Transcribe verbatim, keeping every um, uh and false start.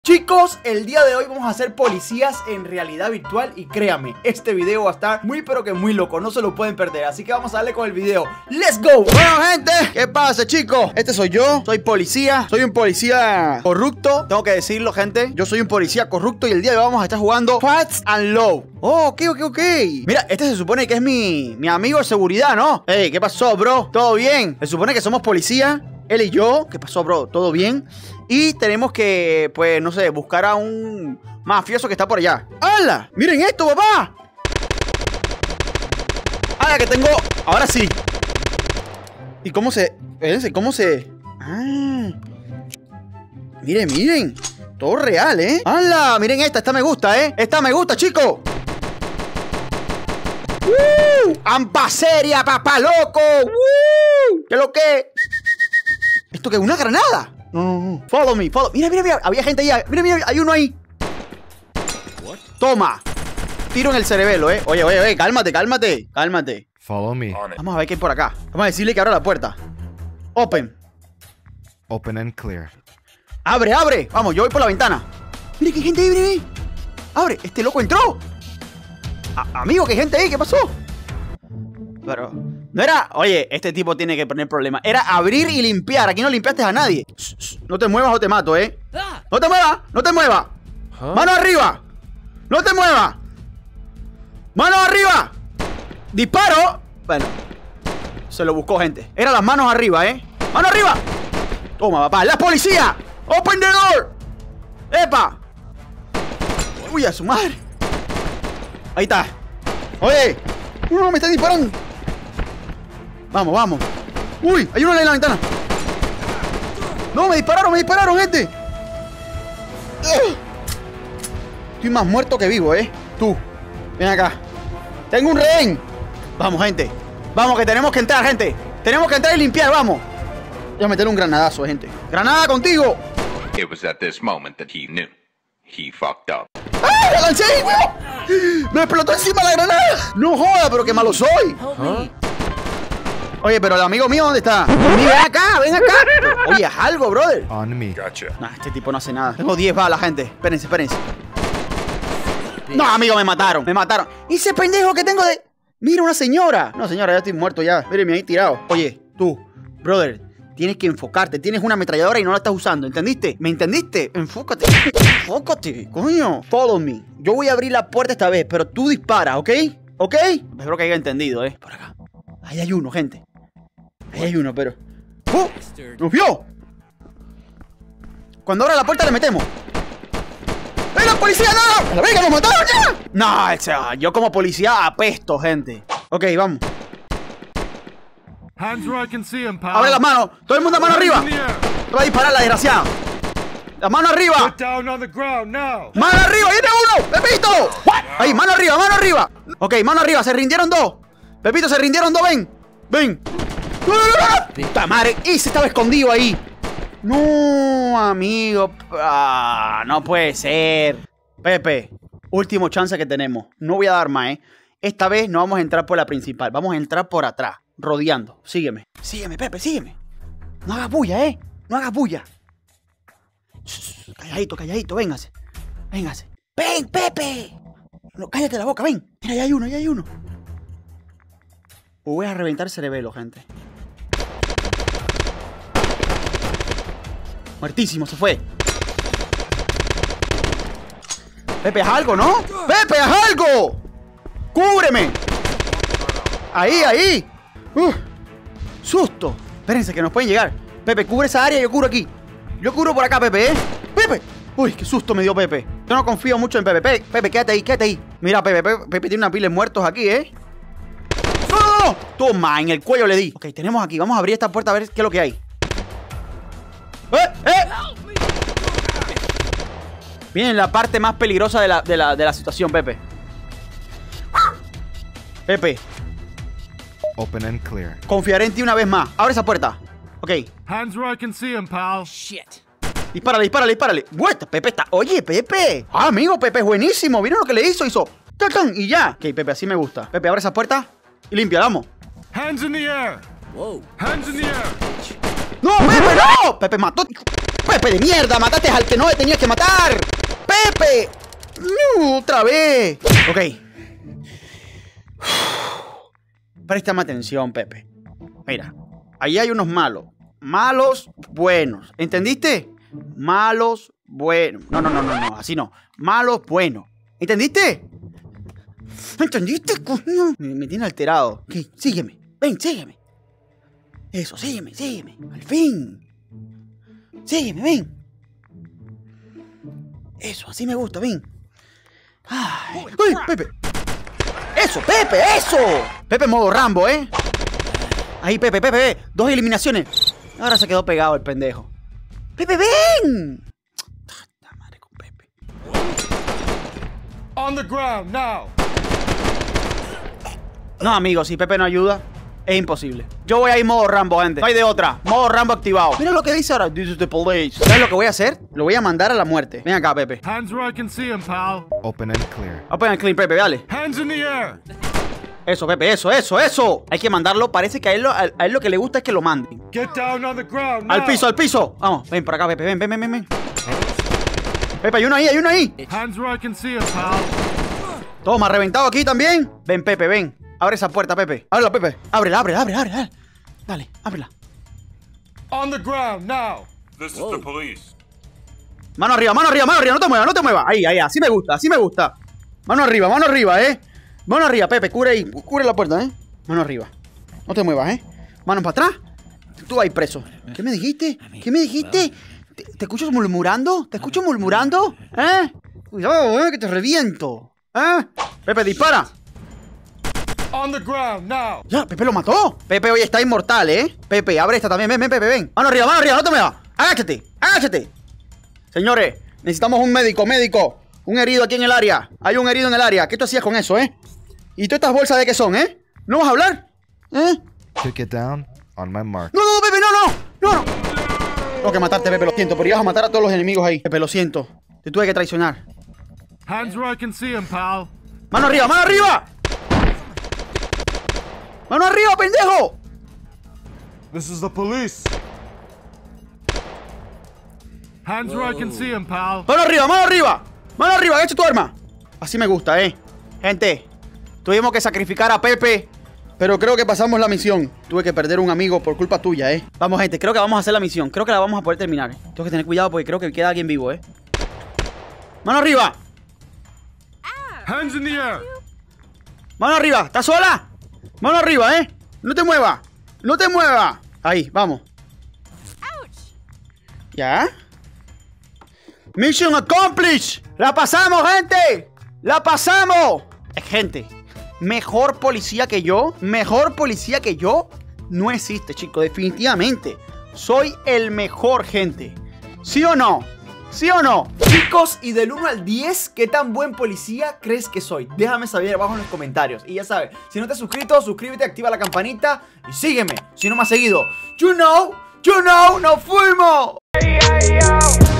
Chicos, el día de hoy vamos a ser policías en realidad virtual y créanme, este video va a estar muy pero que muy loco, no se lo pueden perder, así que vamos a darle con el video. ¡Let's go! Bueno gente, ¿qué pasa chicos? Este soy yo, soy policía, soy un policía corrupto, tengo que decirlo gente, yo soy un policía corrupto y el día de hoy vamos a estar jugando Fast and Low. Oh, ok, ok, ok. Mira, este se supone que es mi, mi amigo de seguridad, ¿no? Hey, ¿qué pasó, bro? ¿Todo bien? Se supone que somos policía, él y yo. ¿Qué pasó, bro? ¿Todo bien? Y tenemos que, pues, no sé, buscar a un mafioso que está por allá. ¡Hala! ¡Miren esto, papá! ¡Hala, que tengo! Ahora sí. ¿Y cómo se...? Espérense, ¿cómo se...? Ah. Miren, miren. Todo real, ¿eh? ¡Hala! Miren esta, esta me gusta, ¿eh? Esta me gusta, chicos. ¡Uh! ¡Ampa seria, papá loco! ¡Uh! ¿Qué es lo que...? ¿Esto qué? ¿Una granada? No, no, no. Follow me, follow. Mira, mira, mira. Había gente ahí. Mira, mira, hay uno ahí. What? Toma. Tiro en el cerebelo, eh. Oye, oye, oye. Cálmate, cálmate. Cálmate. Follow me. Vamos a ver qué hay por acá. Vamos a decirle que abra la puerta. Open. Open and clear. Abre, abre. Vamos, yo voy por la ventana. Mira que hay gente ahí, mira ahí. Abre. Este loco entró. A amigo, que hay gente ahí. ¿Qué pasó? Pero... no era, oye, este tipo tiene que poner problemas. Era abrir y limpiar. Aquí no limpiaste a nadie. Shh, shh, no te muevas o te mato, ¿eh? No te muevas, no te muevas. ¿Huh? Mano arriba. No te muevas. Mano arriba. Disparo. Bueno, se lo buscó gente. Era las manos arriba, ¿eh? Mano arriba. Toma, papá. ¡La policía! ¡Open the door! ¡Epa! Uy, a su madre. Ahí está. Oye. No, me están disparando. Vamos, vamos. Uy, hay uno en la ventana. No, me dispararon, me dispararon, gente. Estoy más muerto que vivo, ¿eh? Tú, ven acá. Tengo un rehén. Vamos, gente. Vamos, que tenemos que entrar, gente. Tenemos que entrar y limpiar, vamos. Voy a meterle un granadazo, gente. ¡Granada contigo! It was at this moment that he knew. He fucked up. ¡Ah! ¡La lancé, weón! ¡Me explotó encima la granada! No joda, pero qué malo soy. ¿Ah? Oye, pero el amigo mío, ¿dónde está? Ven acá, ven acá. Oye, haz algo, brother. On me. Gotcha. Nah, este tipo no hace nada. Tengo diez balas, gente. Espérense, espérense. No, amigo, me mataron. Me mataron. ¿Y ese pendejo que tengo de...? Mira, una señora. No, señora, ya estoy muerto ya. Mírenme ahí tirado. Oye, tú, brother, tienes que enfocarte. Tienes una ametralladora y no la estás usando. ¿Entendiste? ¿Me entendiste? Enfócate. Enfócate, coño. Follow me. Yo voy a abrir la puerta esta vez, pero tú disparas, ¿ok? ¿Ok? Espero que haya entendido, ¿eh? Por acá. Ahí hay uno, gente. Ahí hay uno, pero... ¡Oh! ¡Nos vio! Cuando abra la puerta le metemos. ¡Eh, la policía, no! ¡A la verga, nos mataron ya! No, o sea, yo como policía apesto, gente. Ok, vamos. Hands where I can see him, pal. Abre las manos. Todo el mundo mano arriba. Te va a disparar la desgraciada. La mano arriba. Get down on the ground now. Mano arriba, viene uno. Pepito. Ahí, mano arriba, mano arriba. Ok, mano arriba, se rindieron dos. Pepito, se rindieron dos, ven. Ven. ¡Puta madre! ¡Ese estaba escondido ahí! No, amigo. Ah, no puede ser. Pepe, último chance que tenemos. No voy a dar más, ¿eh? Esta vez no vamos a entrar por la principal. Vamos a entrar por atrás, rodeando. Sígueme. Sígueme, Pepe, sígueme. No hagas bulla, ¿eh? No hagas bulla. Shh, calladito, calladito, véngase. Véngase. ¡Ven, Pepe! No, cállate la boca, ven. Mira, ya hay uno, ya hay uno. Voy a reventar el cerebelo, gente. Muertísimo, se fue. Pepe, haz algo, ¿no? Pepe, haz algo. ¡Cúbreme! Ahí, ahí. Uh, susto. Espérense que nos pueden llegar. Pepe, cubre esa área y yo cubro aquí. Yo cubro por acá, Pepe, ¿eh? Pepe. Uy, qué susto me dio Pepe. Yo no confío mucho en Pepe. Pepe, Pepe, quédate ahí, quédate ahí. Mira, Pepe, Pepe, Pepe tiene una pila de muertos aquí, ¿eh? ¡No, no, no! Toma, en el cuello le di. Ok, tenemos aquí. Vamos a abrir esta puerta a ver qué es lo que hay. ¡Eh! ¡Eh! Viene la parte más peligrosa de la, de la, de la situación, Pepe. Pepe. Open and clear. Confiaré en ti una vez más. Abre esa puerta. Ok. Hands where I can see him, pal. Shit. Dispárale, dispárale, dispárale. Vuelta, Pepe está... Oye, Pepe. Ah, amigo, Pepe es buenísimo. ¿Vieron lo que le hizo? Hizo... ¡Tacán! Y ya. Ok, Pepe, así me gusta. Pepe, abre esa puerta y limpia, vamos. Hands in the air. Whoa. Hands in the air. ¡No, Pepe, no! Pepe mató. Pepe de mierda, mataste al que no le tenías que matar. Pepe. No, otra vez. Ok. Préstame atención, Pepe. Mira, ahí hay unos malos. Malos, buenos. ¿Entendiste? Malos, buenos. No, no, no, no, no. Así no. Malos, buenos. ¿Entendiste? ¿Entendiste, coño? Me, me tiene alterado. Ok, sígueme. Ven, sígueme. Eso, sígueme, sígueme. Al fin. Sígueme, ven. Eso, así me gusta, ven. Ay, uy, Pepe. Eso, Pepe, eso. Pepe modo Rambo, ¿eh? Ahí, Pepe, Pepe, Pepe. Dos eliminaciones. Ahora se quedó pegado el pendejo. Pepe, ven. La madre con Pepe. On the ground, now. No, amigo, si Pepe no ayuda, es imposible. Yo voy a ir modo Rambo, gente. No hay de otra. Modo Rambo activado. Mira lo que dice ahora. This is the police. ¿Sabes lo que voy a hacer? Lo voy a mandar a la muerte. Ven acá, Pepe. Hands where I can see him, pal. Open and clear. Open and clean, Pepe, dale. Hands in the air. Eso, Pepe, eso, eso, eso. Hay que mandarlo. Parece que a él, lo, a, a él lo que le gusta es que lo manden. Get down on the ground, now. Al piso, al piso. Vamos, ven por acá, Pepe. Ven, ven, ven, ven, ven. Pepe, hay uno ahí, hay uno ahí. Hands where I can see him, pal. Toma, reventado aquí también. Ven, Pepe, ven. Abre esa puerta, Pepe. Ábrela, Pepe. Ábrela, ábrela, ábrela, ábrela. Dale, ábrela. On the ground, now. This is the police. Mano arriba, mano arriba, mano arriba. No te muevas, no te muevas. Ahí, ahí, así me gusta, así me gusta. Mano arriba, mano arriba, eh. Mano arriba, Pepe. Cubre ahí. Cubre la puerta, eh. Mano arriba. No te muevas, eh. Mano para atrás. Tú ahí preso. ¿Qué me dijiste? ¿Qué me dijiste? ¿Te, te escucho murmurando? ¿Te escucho murmurando? ¿Eh? Cuidado, eh, que te reviento. ¿Eh? Pepe, dispara. On the ground, now. Ya, Pepe lo mató. Pepe hoy está inmortal, ¿eh? Pepe, abre esta también. Ven, ven, Pepe, ven. Mano arriba, mano arriba, no te muevas. Agáchate, agáchate. Señores, necesitamos un médico, médico. Un herido aquí en el área. Hay un herido en el área. ¿Qué tú hacías con eso, eh? ¿Y todas estas bolsas de qué son, eh? ¿No vas a hablar? ¿Eh? Took it down on my mark. No, no, Pepe, no, no. No, no. Tengo que matarte, Pepe, lo siento. Pero ibas a matar a todos los enemigos ahí. Pepe, lo siento. Te tuve que traicionar. Hands where I can see him, pal. ¡Mano arriba, mano arriba! ¡Mano arriba, pendejo! This is the police. Hands where I can see him, pal. ¡Mano arriba, mano arriba! ¡Mano arriba, agacha tu arma! Así me gusta, eh. Gente, tuvimos que sacrificar a Pepe, pero creo que pasamos la misión. Tuve que perder un amigo por culpa tuya, eh. Vamos, gente, creo que vamos a hacer la misión. Creo que la vamos a poder terminar. Tengo que tener cuidado porque creo que queda alguien vivo, eh. ¡Mano arriba! Hands in the air. ¡Mano arriba! ¿Estás sola? ¡Mano arriba, eh! ¡No te muevas! ¡No te muevas! Ahí, vamos. ¿Ya? ¡Mission accomplished! ¡La pasamos, gente! ¡La pasamos! Eh, gente, mejor policía que yo, mejor policía que yo, no existe, chicos, definitivamente. Soy el mejor, gente. ¿Sí o no? ¿Sí o no? Chicos, y del uno al diez, ¿qué tan buen policía crees que soy? Déjame saber abajo en los comentarios. Y ya sabes, si no te has suscrito, suscríbete, activa la campanita y sígueme. Si no me has seguido, you know, you know, nos fuimos. Hey, hey,